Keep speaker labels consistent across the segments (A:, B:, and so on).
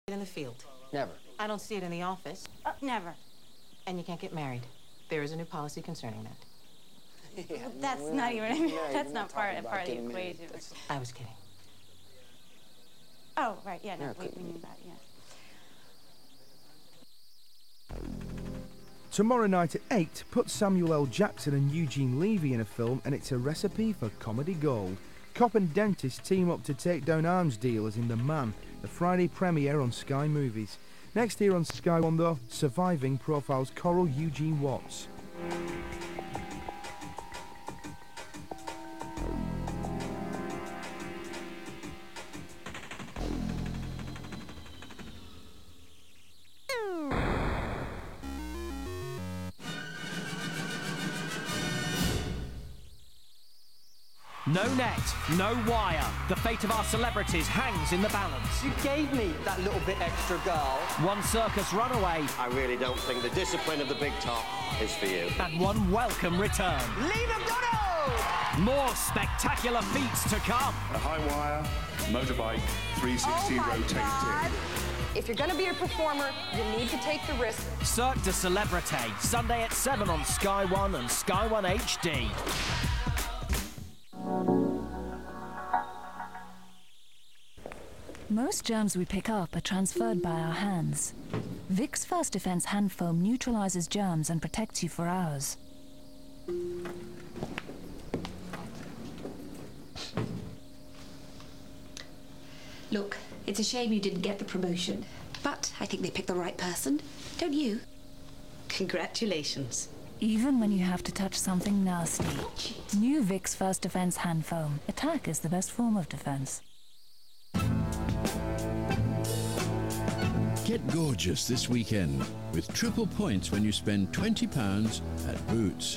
A: in the field.
B: Never.
A: I don't see it in the office.
C: Never.
A: And you can't get married. There is a new policy concerning that.
C: Yeah, that's not even. That's not part of the equation.
A: I was kidding.
C: Oh, right. Yeah. No. We knew that. Yeah.
D: Tomorrow night at 8, put Samuel L. Jackson and Eugene Levy in a film, and it's a recipe for comedy gold. Cop and dentist team up to take down arms dealers in The Man, the Friday premiere on Sky Movies. Next here on Sky One, though, Surviving profiles Coral Eugene Watts.
E: No net, no wire. The fate of our celebrities hangs in the balance.
B: You gave me that little bit extra, girl.
E: One circus runaway.
F: I really don't think the discipline of the big top is for you.
E: And one welcome return.
B: Leave him go!
E: More spectacular feats to come.
G: A high wire, motorbike, 360 rotating.
H: If you're going to be a performer, you need to take the risk.
E: Cirque du Celebrité, Sunday at 7 on Sky One and Sky One HD.
I: Most germs we pick up are transferred by our hands. Vicks First Defense Hand Foam neutralizes germs and protects you for hours.
J: Look, it's a shame you didn't get the promotion, but I think they picked the right person, don't you? Congratulations.
I: Even when you have to touch something nasty. New Vicks First Defense Hand Foam. Attack is the best form of defense.
K: Get gorgeous this weekend with triple points when you spend £20 at Boots.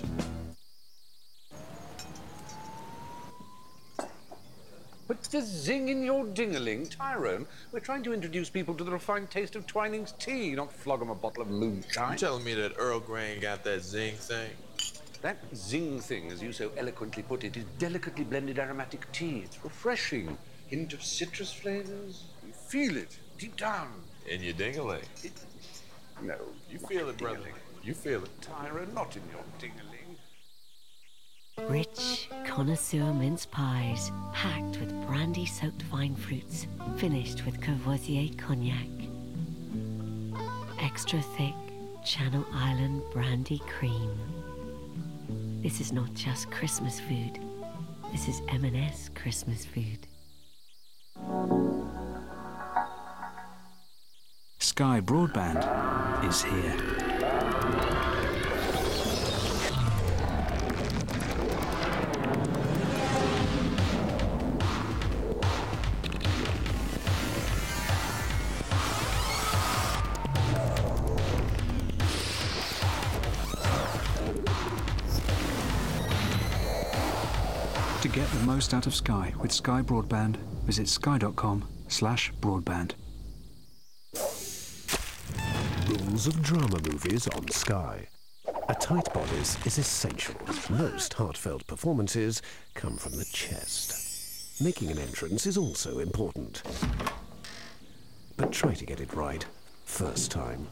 L: Put the zing in your ding-a-ling, Tyrone. We're trying to introduce people to the refined taste of Twining's tea, not flog 'em a bottle of moonshine.
M: You telling me that Earl Grey ain't got that zing thing?
L: That zing thing, as you so eloquently put it, is delicately blended aromatic tea. It's refreshing. Hint of citrus flavors. You feel it deep down.
M: In your ding-a-ling?
L: No.
M: You feel it, brother. You feel it.
L: Tyrone, not in your ding-a-ling.
N: Rich, connoisseur mince pies, packed with brandy-soaked vine fruits, finished with Courvoisier cognac. Extra thick Channel Island brandy cream. This is not just Christmas food. This is M&S Christmas food.
O: Sky Broadband is here. To get the most out of Sky with Sky Broadband, visit sky.com/broadband.
P: Rules of drama movies on Sky. A tight bodice is essential. Most heartfelt performances come from the chest. Making an entrance is also important. But try to get it right first time.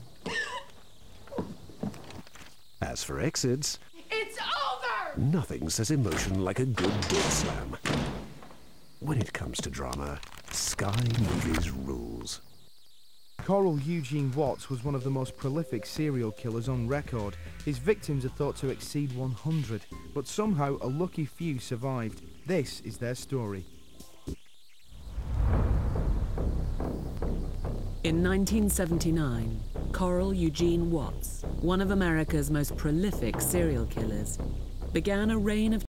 P: As for exits,
H: It's over!
P: nothing says emotion like a good door slam. When it comes to drama, Sky Movies rules.
D: Coral Eugene Watts was one of the most prolific serial killers on record. His victims are thought to exceed 100, but somehow a lucky few survived. This is their story.
Q: In 1979, Coral Eugene Watts, one of America's most prolific serial killers, began a reign of